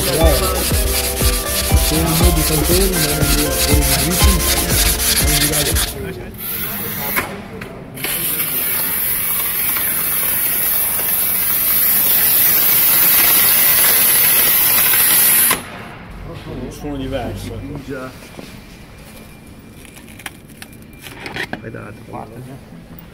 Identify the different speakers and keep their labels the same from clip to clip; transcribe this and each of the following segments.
Speaker 1: claro. Tem um modo canteiro, né? Um ritmo.
Speaker 2: Un suono diverso.
Speaker 3: Già. Vai dall'altra parte.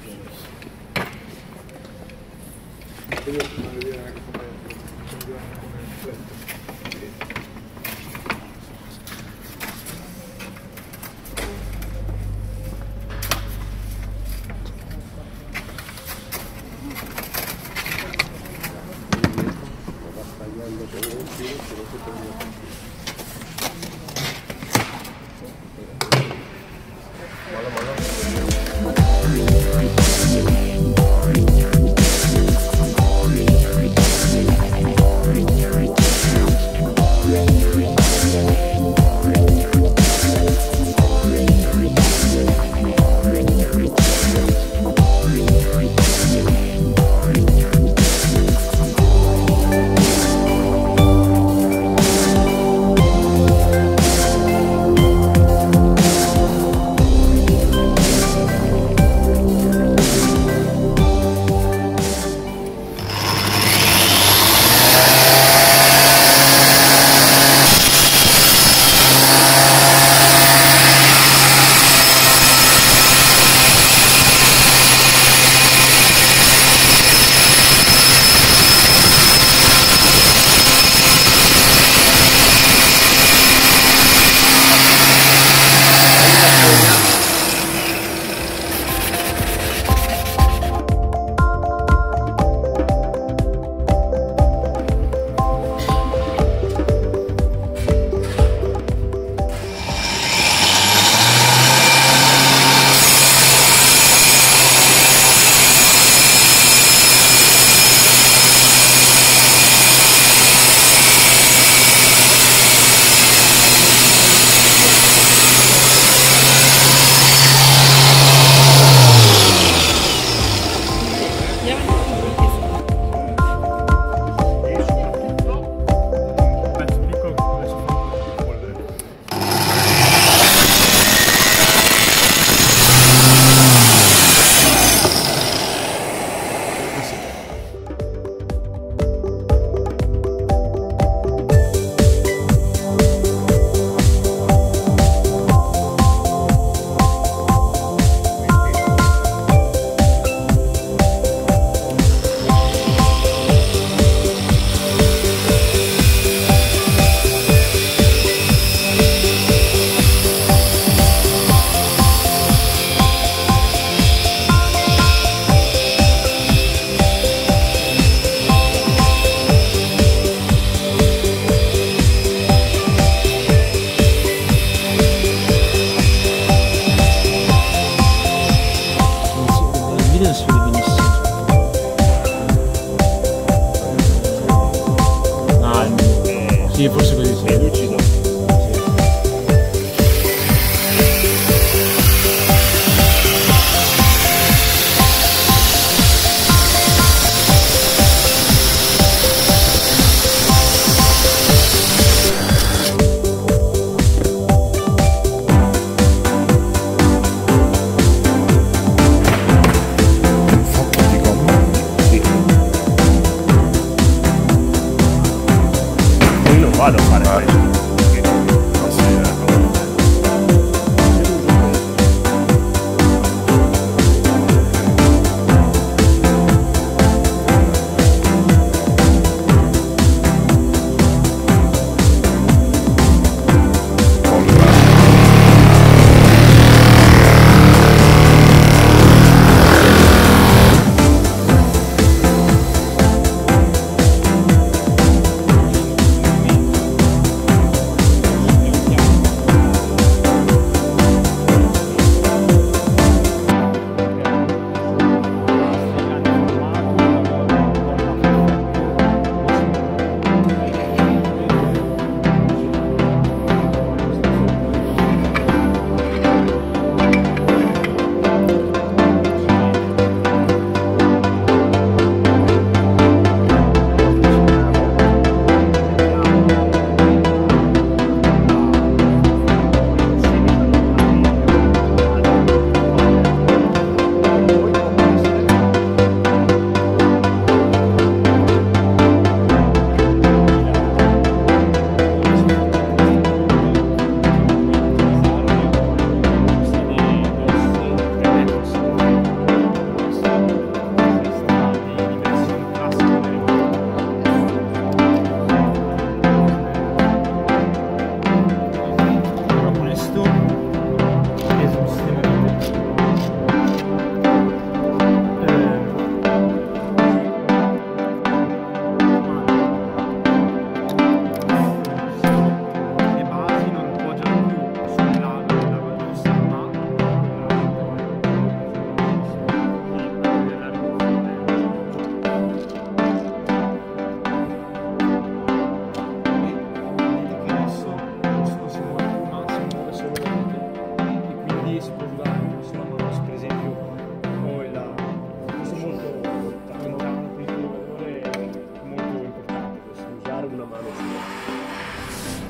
Speaker 2: Sì, forse così sì. È lucido.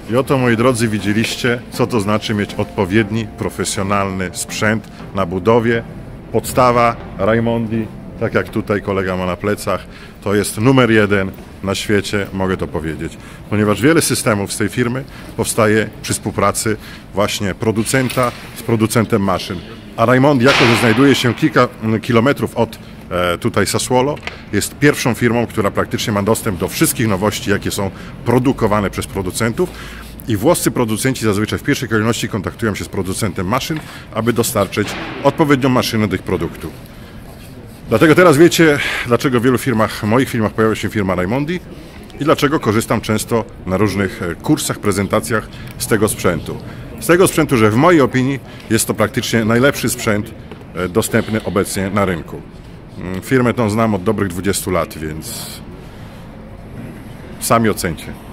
Speaker 4: I oto, moi drodzy, widzieliście, co to znaczy mieć odpowiedni, profesjonalny sprzęt na budowie. Podstawa Raimondi, tak jak tutaj kolega ma na plecach, to jest numer 1 na świecie, mogę to powiedzieć. Ponieważ wiele systemów z tej firmy powstaje przy współpracy właśnie producenta z producentem maszyn. A Raimondi, jako że znajduje się kilka kilometrów od tutaj Sassuolo, jest pierwszą firmą, która praktycznie ma dostęp do wszystkich nowości, jakie są produkowane przez producentów. I włoscy producenci zazwyczaj w pierwszej kolejności kontaktują się z producentem maszyn, aby dostarczyć odpowiednią maszynę do ich produktu. Dlatego teraz wiecie, dlaczego w wielu firmach, moich firmach pojawia się firma Raimondi i dlaczego korzystam często na różnych kursach, prezentacjach z tego sprzętu. Z tego sprzętu, że w mojej opinii jest to praktycznie najlepszy sprzęt dostępny obecnie na rynku. Firmę tą znam od dobrych 20 lat, więc sami ocencie.